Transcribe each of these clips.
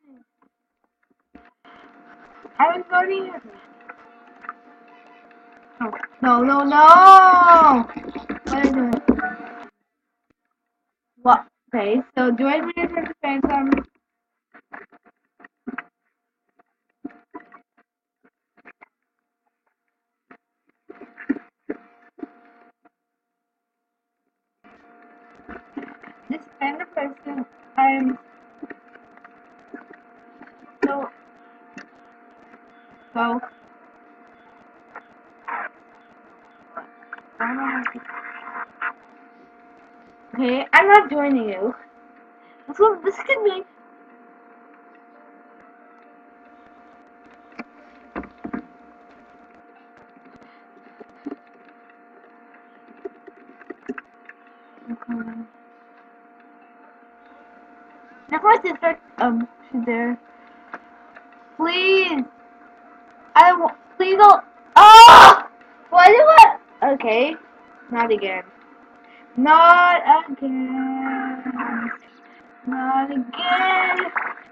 I was voting. No, no, no, no! What are you doing? What? Okay, so do I really have to find some? This kind of person, I'm so, so, I don't know how to, okay, I'm not joining you. So this could be, there's my sister, she's there. Please, please don't, ah! Why do I, okay, not again. Not again. Not again.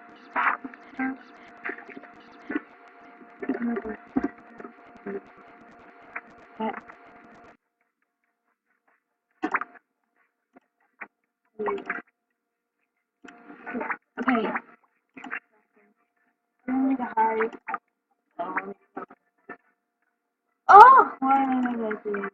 Okay. Oh, why am I like this?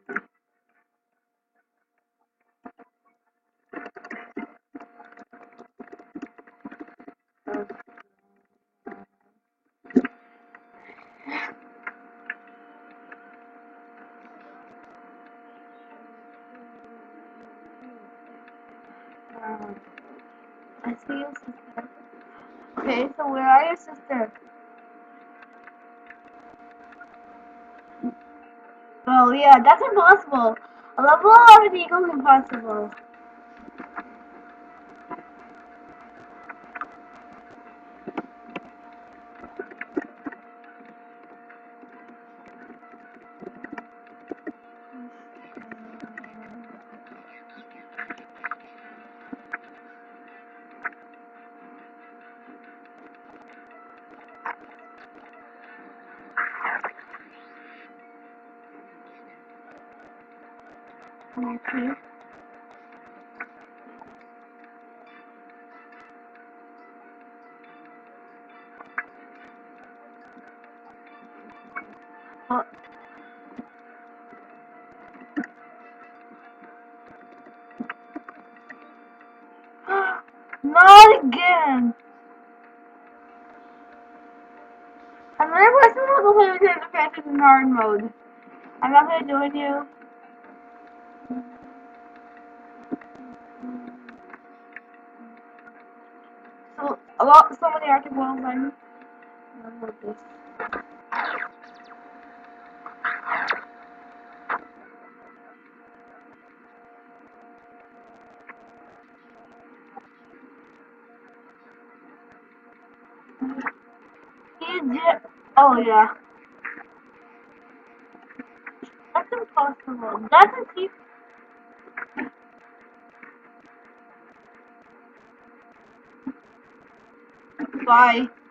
I see your sister. Okay, so where are your sister? Oh yeah, that's impossible. A level of an eagle is impossible. Okay. Oh. Not again. Another person will play with the characters in hard mode. I'm not gonna join you. So so many Arctic worlds I'm about this. Oh yeah. That's impossible. That's a keep. Bye.